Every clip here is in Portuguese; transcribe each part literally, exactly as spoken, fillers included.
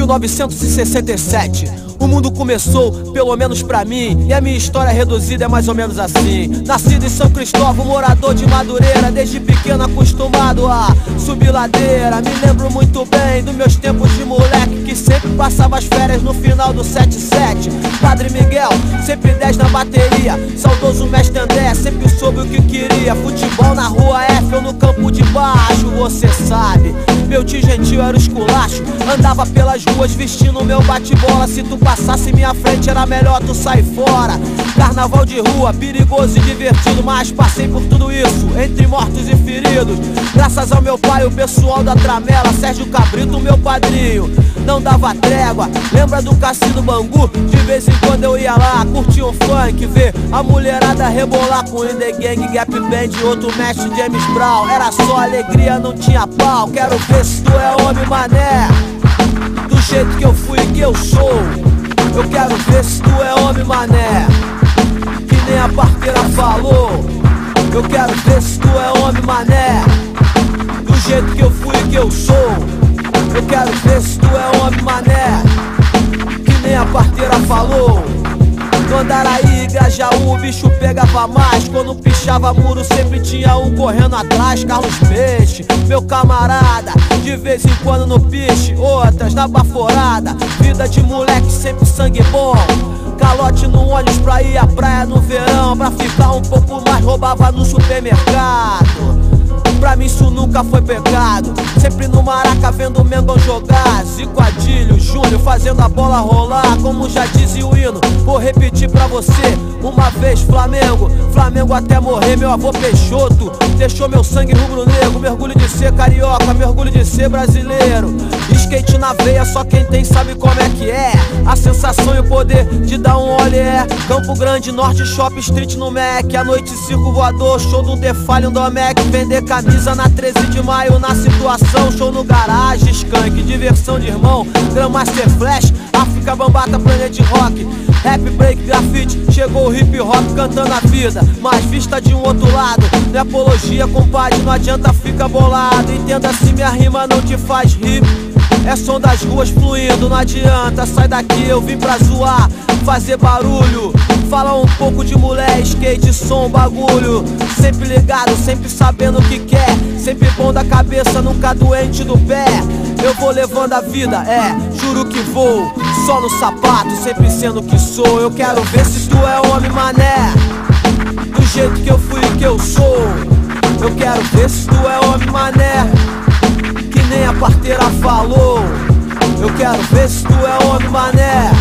novecentos e sessenta e sete. O mundo começou, pelo menos pra mim, e a minha história reduzida é mais ou menos assim. Nascido em São Cristóvão, morador de Madureira, desde pequeno acostumado a subir ladeira. Me lembro muito bem dos meus tempos de moleque, que sempre passava as férias no final do sete sete. Padre Miguel, sempre dez na bateria. Saudoso mestre André, sempre soube o que queria. Futebol na rua F ou no campo de baixo, você sabe. Meu tio gentil era o esculacho, andava pelas ruas vestindo meu bate-bola. Se tu passasse minha frente era melhor tu sair fora. Carnaval de rua, perigoso e divertido, mas passei por tudo isso, entre mortos e feridos. Graças ao meu pai, o pessoal da Tramela, Sérgio Cabrito, meu padrinho, não dava trégua. Lembra do Cassino Bangu? De vez em quando eu ia lá, curtir um funk, ver a mulherada rebolar com In The Gang, Gap Band e outro mestre James Brown. Era só alegria, não tinha pau. Quero ver se tu é homem, mané, do jeito que eu fui e que eu sou. Eu quero ver se tu é homem, mané, que nem a parteira falou. Eu quero ver se tu é homem, mané, do jeito que eu fui e que eu sou. Eu quero ver se tu é homem, mané, que nem a parteira falou. No Andaraí, Grajaú, o bicho pegava mais. Quando pichava muro sempre tinha um correndo atrás. Carlos Peixe, meu camarada, de vez em quando no piche, outras na baforada. Vida de moleque, sempre sangue bom. Calote no ônibus pra ir à praia no verão. Pra ficar um pouco mais roubava no supermercado. Pra mim isso nunca foi pecado. Sempre no Maraca vendo o Mengão jogar. Zico, Adílio, Júnior fazendo a bola rolar. Como já dizia o hino, vou repetir pra você uma vez: Flamengo, Flamengo até morrer. Meu avô Peixoto deixou meu sangue rubro-negro. Mergulho de ser carioca, mergulho de ser brasileiro. Skate na veia, só quem tem sabe como é que é. A sensação e o poder de dar um olé. Campo Grande, Norte, Shopping Street no Mac. A noite, circo voador, show do Defalho, do Mac. Vender camisa na treze de maio, na situação. Show no garagem, skunk, diversão de irmão. Grandmaster Flash, África Bambata, Planet Rock. Rap, break, grafite, chegou o hip hop cantando a vida, mas vista de um outro lado. Não é apologia, compadre, não adianta ficar bolado. Entenda se minha rima não te faz rir. É som das ruas fluindo, não adianta. Sai daqui, eu vim pra zoar, fazer barulho. Fala um pouco de mulher, skate, som, bagulho. Sempre ligado, sempre sabendo o que quer. Sempre bom da cabeça, nunca doente do pé. Eu vou levando a vida, é, juro que vou. Só no sapato, sempre sendo o que sou. Eu quero ver se tu é homem, mané, do jeito que eu fui e que eu sou. Eu quero ver se tu é homem, mané, que nem a parteira falou. Eu quero ver se tu é homem, mané,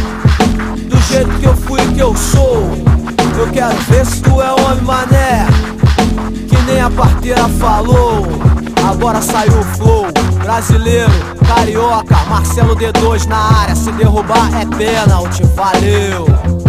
do jeito que eu fui e que eu sou. Eu quero ver se tu é homem, mané, que nem a parteira falou. Agora saiu o flow, brasileiro, carioca, Marcelo D dois na área. Se derrubar é pênalti, valeu.